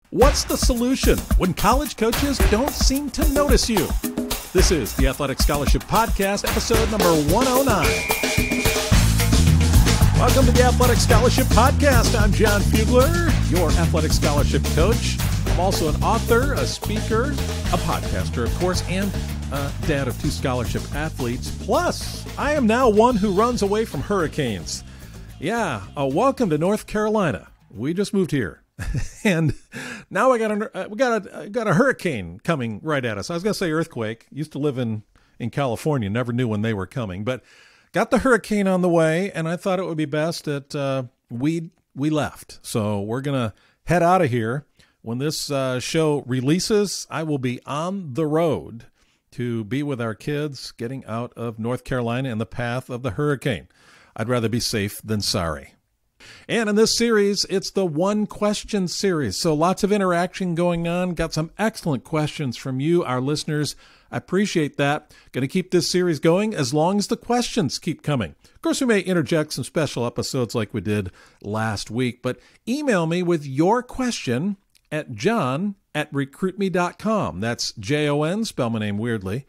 What's the solution when college coaches don't seem to notice you? This is the Athletic Scholarship Podcast, episode number 109. Welcome to the Athletic Scholarship Podcast. I'm Jon Fugler, your athletic scholarship coach. I'm also an author, a speaker, a podcaster, of course, and dad of two scholarship athletes. Plus, I am now one who runs away from hurricanes. Yeah, welcome to North Carolina. We just moved here. And now we got a hurricane coming right at us. I was going to say earthquake. Used to live in California. Never knew when they were coming. But got the hurricane on the way, and I thought it would be best that we left. So we're going to head out of here. When this show releases, I will be on the road to be with our kids getting out of North Carolina in the path of the hurricane. I'd rather be safe than sorry. And in this series, it's the one question series. So lots of interaction going on. Got some excellent questions from you, our listeners. I appreciate that. Going to keep this series going as long as the questions keep coming. Of course, we may interject some special episodes like we did last week, but email me with your question at jon@recruitme.com. That's Jon, spell my name weirdly,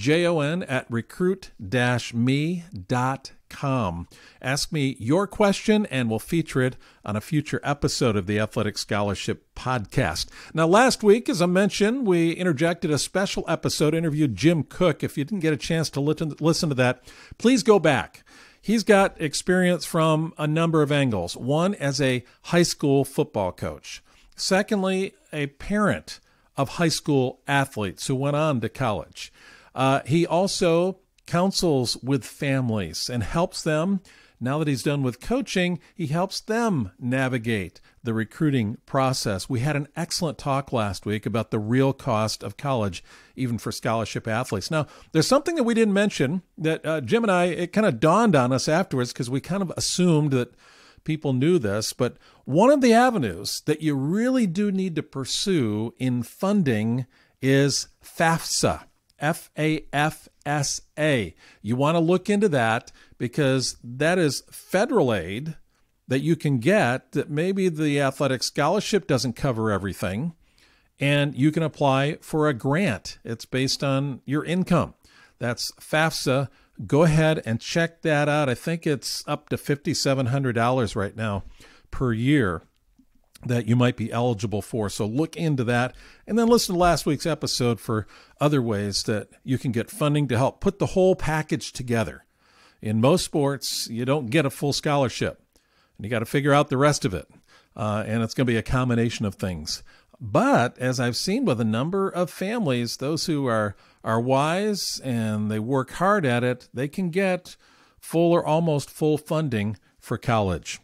jon@recruit-me.com. Ask me your question, and we'll feature it on a future episode of the Athletic Scholarship Podcast. Now, last week, as I mentioned, we interjected a special episode, interviewed Jim Cook. If you didn't get a chance to listen to that, please go back. He's got experience from a number of angles. One, as a high school football coach. Secondly, a parent of high school athletes who went on to college. He also counsels with families and helps them. Now that he's done with coaching, he helps them navigate the recruiting process. We had an excellent talk last week about the real cost of college, even for scholarship athletes. Now, there's something that we didn't mention that Jim and I, it kind of dawned on us afterwards because we kind of assumed that people knew this, but one of the avenues that you really do need to pursue in funding is FAFSA. FAFSA. You want to look into that because that is federal aid that you can get that maybe the athletic scholarship doesn't cover everything, and you can apply for a grant. It's based on your income. That's FAFSA. Go ahead and check that out. I think it's up to $5,700 right now per year that you might be eligible for. So look into that, and then listen to last week's episode for other ways that you can get funding to help put the whole package together. In most sports, you don't get a full scholarship, and you got to figure out the rest of it, and it's going to be a combination of things. But as I've seen with a number of families, those who are wise and they work hard at it, they can get full or almost full funding for college.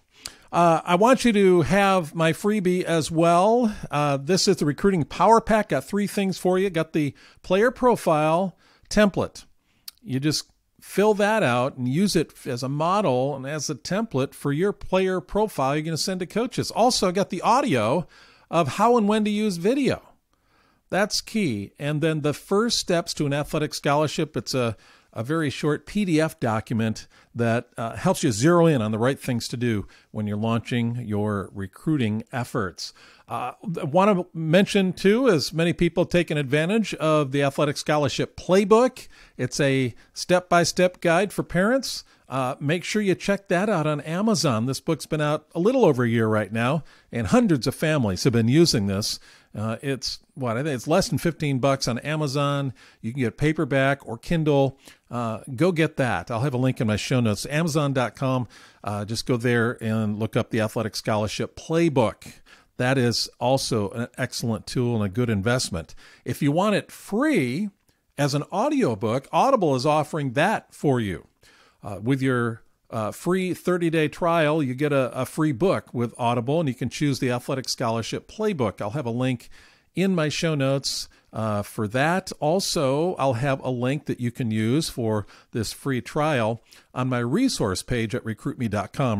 I want you to have my freebie as well. This is the Recruiting Power Pack. Got three things for you. Got the player profile template. You just fill that out and use it as a model and as a template for your player profile you're going to send to coaches. Also got the audio of how and when to use video. That's key. And then the first steps to an athletic scholarship. It's a very short PDF document that helps you zero in on the right things to do when you're launching your recruiting efforts. I want to mention, too, as many people taking advantage of the Athletic Scholarship Playbook. It's a step-by-step guide for parents. Make sure you check that out on Amazon. This book's been out a little over a year right now, and hundreds of families have been using this. I think it's less than $15 on Amazon. You can get paperback or Kindle. Go get that. I'll have a link in my show notes. Amazon.com. Just go there and look up the Athletic Scholarship Playbook. That is also an excellent tool and a good investment. If you want it free as an audiobook, Audible is offering that for you. With your free 30-day trial, you get a free book with Audible, and you can choose the Athletic Scholarship Playbook. I'll have a link in my show notes for that. Also, I'll have a link that you can use for this free trial on my resource page at recruitme.com,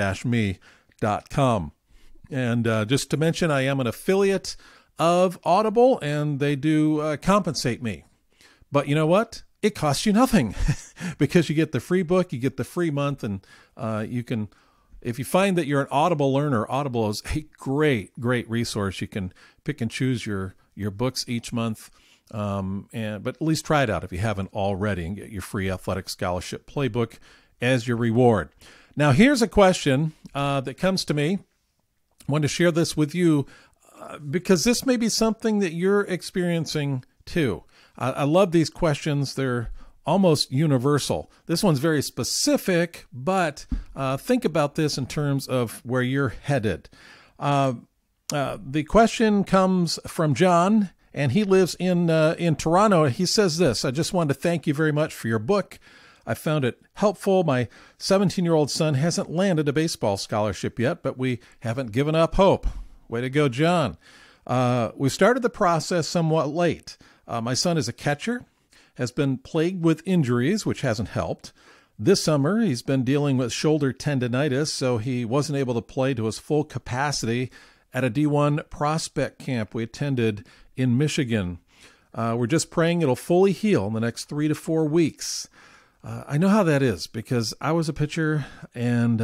recruit-me.com. And just to mention, I am an affiliate of Audible, and they do compensate me. But you know what? It costs you nothing because you get the free book, you get the free month, and if you find that you're an Audible learner, Audible is a great resource. You can pick and choose your books each month, but at least try it out if you haven't already, and get your free athletic scholarship playbook as your reward. Now, here's a question that comes to me. I want to share this with you because this may be something that you're experiencing too. I love these questions. They're almost universal. This one's very specific, but think about this in terms of where you're headed. The question comes from John, and he lives in Toronto. He says this: I just wanted to thank you very much for your book. I found it helpful. My 17-year-old son hasn't landed a baseball scholarship yet, but we haven't given up hope. Way to go, John. We started the process somewhat late. My son is a catcher, has been plagued with injuries, which hasn't helped. This summer, he's been dealing with shoulder tendonitis, so he wasn't able to play to his full capacity at a D1 prospect camp we attended in Michigan. We're just praying it'll fully heal in the next 3 to 4 weeks. I know how that is because I was a pitcher, and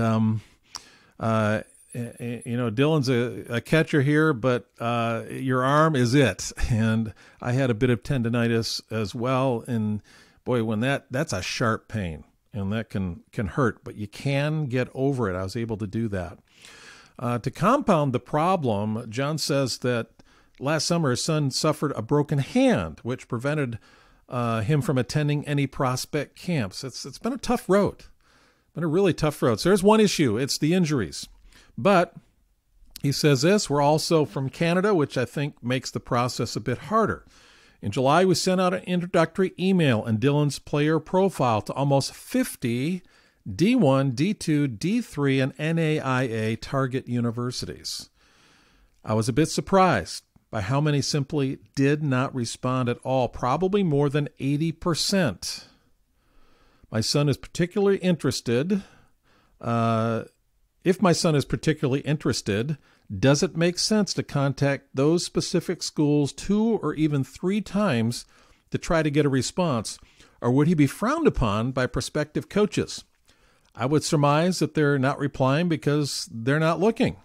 Dylan's a catcher here, but your arm is it. And I had a bit of tendonitis as well, and boy, when that's a sharp pain, and that can hurt, but you can get over it. I was able to do that. To compound the problem, John says that last summer his son suffered a broken hand, which prevented him from attending any prospect camps. It's been a tough road, been a really tough road. So there's one issue. It's the injuries. But he says this: we're also from Canada, which I think makes the process a bit harder. In July, we sent out an introductory email and Dylan's player profile to almost 50 D1, D2, D3, and NAIA target universities. I was a bit surprised by how many simply did not respond at all, probably more than 80%. My son is particularly interested. If my son is particularly interested, does it make sense to contact those specific schools 2 or even 3 times to try to get a response, or would he be frowned upon by prospective coaches? I would surmise that they're not replying because they're not looking.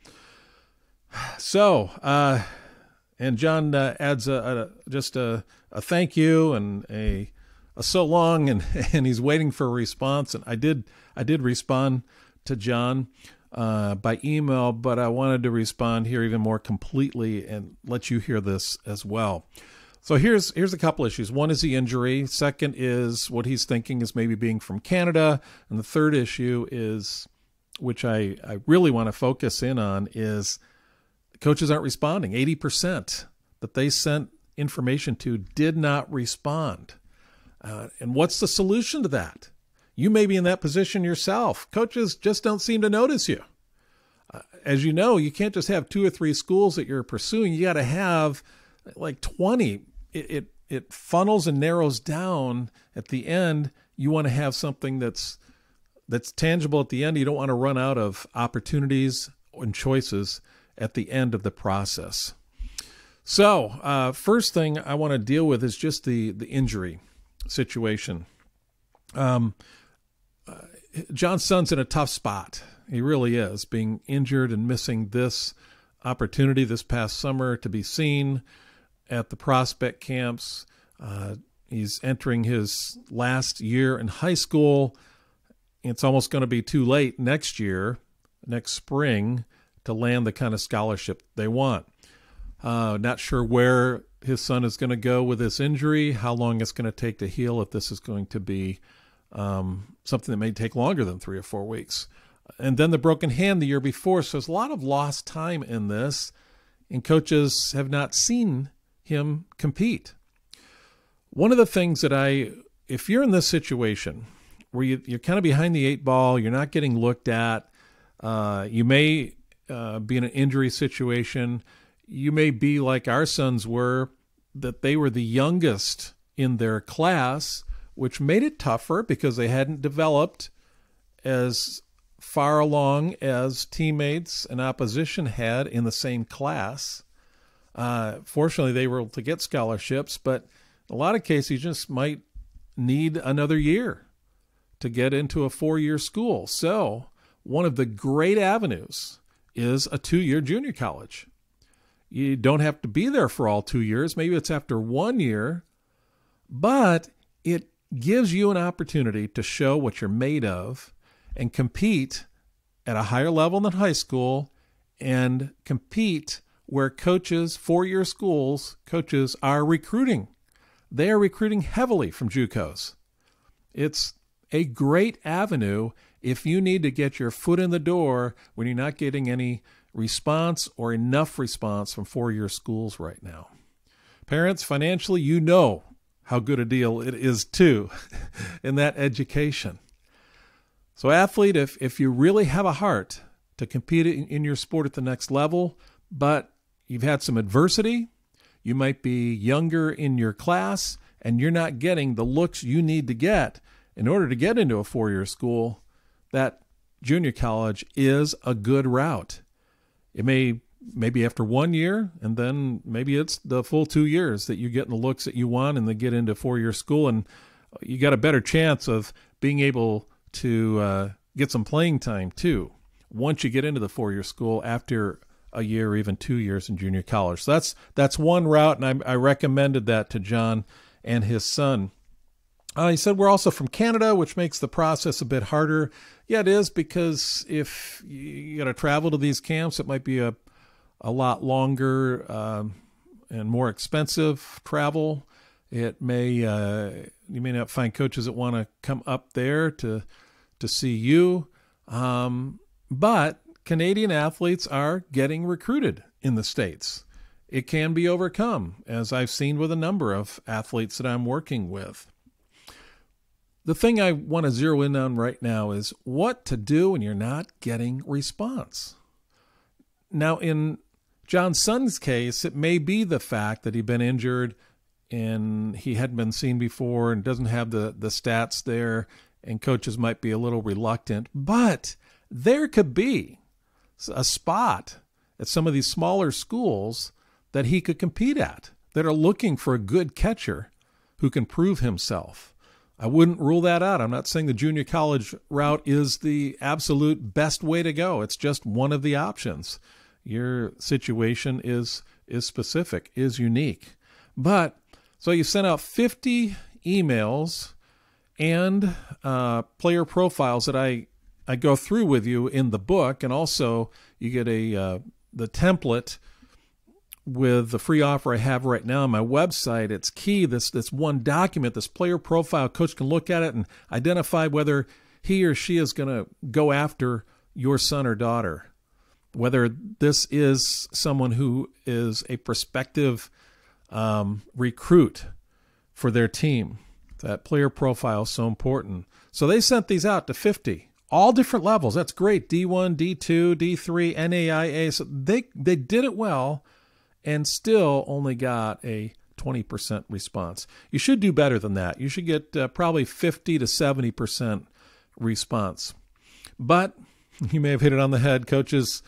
So, and John adds just a thank you and a so long, and he's waiting for a response. And I did respond to John by email, but I wanted to respond here even more completely and let you hear this as well. So here's a couple issues. One is the injury. Second is what he's thinking is maybe being from Canada. And the third issue is, which I really want to focus in on, is coaches aren't responding. 80% that they sent information to did not respond. And what's the solution to that? You may be in that position yourself. Coaches just don't seem to notice you. As you know, you can't just have 2 or 3 schools that you're pursuing. You got to have like 20. It funnels and narrows down at the end. You want to have something that's tangible at the end. You don't want to run out of opportunities and choices at the end of the process. So first thing I want to deal with is just the injury situation. John's son's in a tough spot. He really is, being injured and missing this opportunity this past summer to be seen at the prospect camps. He's entering his last year in high school. It's almost going to be too late next spring, to land the kind of scholarship they want. Not sure where his son is going to go with this injury, how long it's going to take to heal, if this is going to be something that may take longer than 3 or 4 weeks. And then the broken hand the year before. So there's a lot of lost time in this, and coaches have not seen him compete. One of the things that if you're in this situation where you're kind of behind the 8 ball, you're not getting looked at, you may be in an injury situation, you may be like our sons were, that they were the youngest in their class, which made it tougher because they hadn't developed as far along as teammates and opposition had in the same class. Fortunately, they were able to get scholarships, but in a lot of cases, you just might need another year to get into a 4-year school. So one of the great avenues is a 2-year junior college. You don't have to be there for all 2 years. Maybe it's after 1 year, but it gives you an opportunity to show what you're made of and compete at a higher level than high school and compete where coaches, 4-year schools, coaches are recruiting. They are recruiting heavily from JUCOs. It's a great avenue if you need to get your foot in the door when you're not getting any response or enough response from 4-year schools right now. Parents, financially, you know how good a deal it is too in that education. So athlete, if you really have a heart to compete in your sport at the next level, but you've had some adversity, you might be younger in your class, and you're not getting the looks you need to get in order to get into a 4-year school, that junior college is a good route. It may be after 1 year, and then maybe it's the full 2 years that you get the looks that you want and then get into 4-year school, and you got a better chance of being able to get some playing time too once you get into the 4-year school after a year or even 2 years in junior college. So that's one route, and I recommended that to John and his son. He said we're also from Canada, which makes the process a bit harder. Yeah, it is, because if you got to travel to these camps, it might be a lot longer and more expensive travel. It may you may not find coaches that want to come up there to see you, but Canadian athletes are getting recruited in the States. It can be overcome, as I've seen with a number of athletes that I'm working with. The thing I want to zero in on right now is what to do when you're not getting response. Now, in John's son's case, it may be the fact that he'd been injured and he hadn't been seen before and doesn't have the stats there, and coaches might be a little reluctant. But there could be a spot at some of these smaller schools that he could compete at that are looking for a good catcher who can prove himself. I wouldn't rule that out. I'm not saying the junior college route is the absolute best way to go. It's just one of the options. Your situation is specific, is unique. But so you sent out 50 emails and player profiles that I go through with you in the book, and also you get the template with the free offer I have right now on my website. It's key, this one document, this player profile. Coach can look at it and identify whether he or she is going to go after your son or daughter, whether this is someone who is a prospective recruit for their team. That player profile is so important. So they sent these out to 50, all different levels. That's great. D1, D2, D3, NAIA. So they did it well, and still only got a 20% response. You should do better than that. You should get probably 50 to 70% response. But you may have hit it on the head. Coaches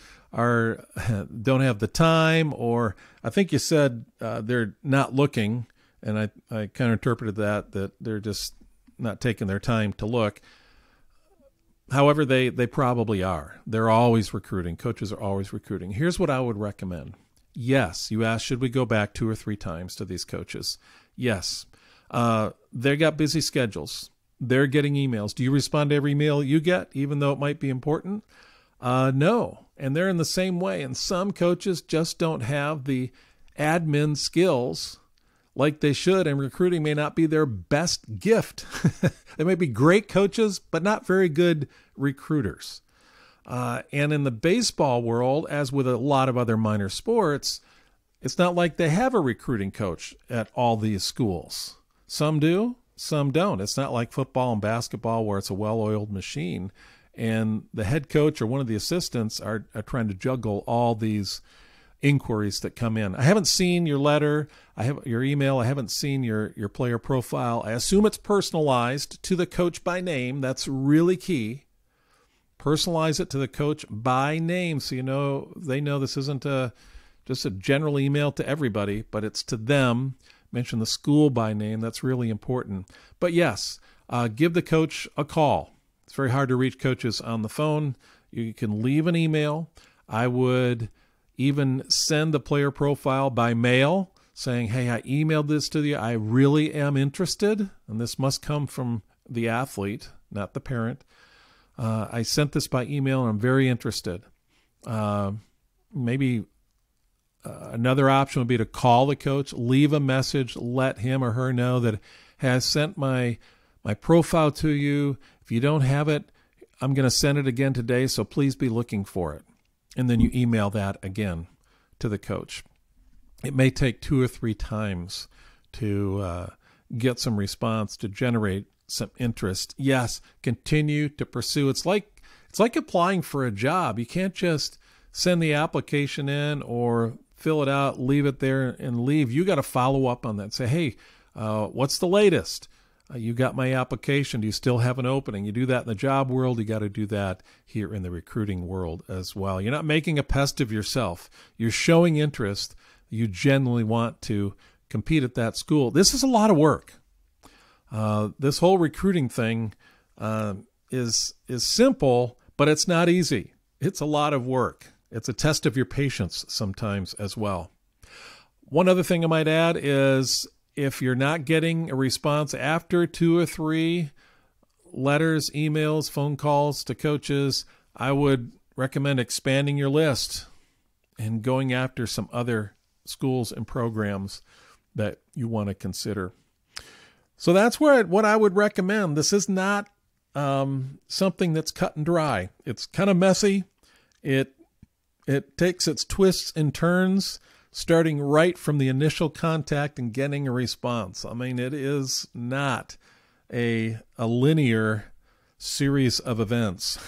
don't have the time, or I think you said they're not looking, and I kind of interpreted that they're just not taking their time to look. However, they probably are. They're always recruiting. Coaches are always recruiting. Here's what I would recommend. Yes, you asked, should we go back 2 or 3 times to these coaches? Yes. They got busy schedules. They're getting emails. Do you respond to every email you get, even though it might be important? No. And they're in the same way. And some coaches just don't have the admin skills like they should, and recruiting may not be their best gift. They may be great coaches, but not very good recruiters. And in the baseball world, as with a lot of other minor sports, it's not like they have a recruiting coach at all these schools. Some do, some don't. It's not like football and basketball where it's a well-oiled machine, and the head coach or one of the assistants are trying to juggle all these inquiries that come in. I haven't seen your letter. I have your email. I haven't seen your player profile. I assume it's personalized to the coach by name. That's really key. Personalize it to the coach by name, so they know this isn't just a general email to everybody, but it's to them. Mention the school by name. That's really important. But yes, give the coach a call. It's very hard to reach coaches on the phone. You can leave an email. I would even send the player profile by mail saying, hey, I emailed this to you. I really am interested. And this must come from the athlete, not the parent. I sent this by email and I'm very interested. Maybe another option would be to call the coach, leave a message, let him or her know that has sent my profile to you. If you don't have it, I'm going to send it again today, so please be looking for it. And then you email that again to the coach. It may take 2 or 3 times to get some response, to generate some interest. Yes, continue to pursue. It's like applying for a job. You can't just send the application in or fill it out, leave it there, and leave. You got to follow up on that. Say, hey, what's the latest? You got my application. Do you still have an opening? You do that in the job world. You got to do that here in the recruiting world as well. You're not making a pest of yourself. You're showing interest. You genuinely want to compete at that school. This is a lot of work. This whole recruiting thing is simple, but it's not easy. It's a lot of work. It's a test of your patience sometimes as well. One other thing I might add is if you're not getting a response after 2 or 3 letters, emails, phone calls to coaches, I would recommend expanding your list and going after some other schools and programs that you want to consider. So that's what I would recommend. This is not something that's cut and dry. It's kind of messy. It takes its twists and turns, starting right from the initial contact and getting a response. I mean, it is not a linear series of events.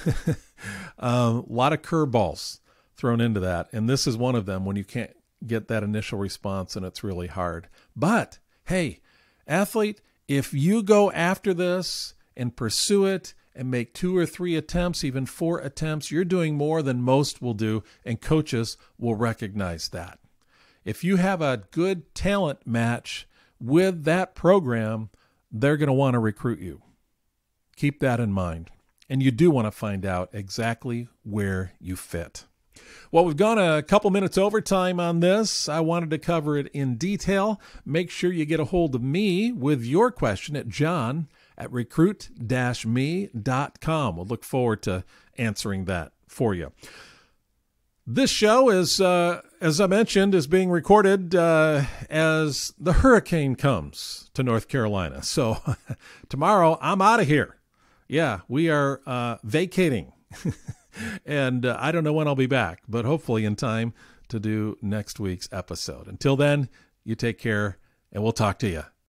A lot of curveballs thrown into that, and this is one of them when you can't get that initial response and it's really hard. But, hey, athlete, if you go after this and pursue it and make 2 or 3 attempts, even 4 attempts, you're doing more than most will do, and coaches will recognize that. If you have a good talent match with that program, they're going to want to recruit you. Keep that in mind. And you do want to find out exactly where you fit. Well, we've gone a couple minutes overtime on this. I wanted to cover it in detail. Make sure you get a hold of me with your question at john@recruit-me.com. We'll look forward to answering that for you. This show is, as I mentioned, is being recorded as the hurricane comes to North Carolina. So tomorrow I'm out of here. Yeah, we are vacating. And I don't know when I'll be back, but hopefully in time to do next week's episode. Until then, you take care, and we'll talk to you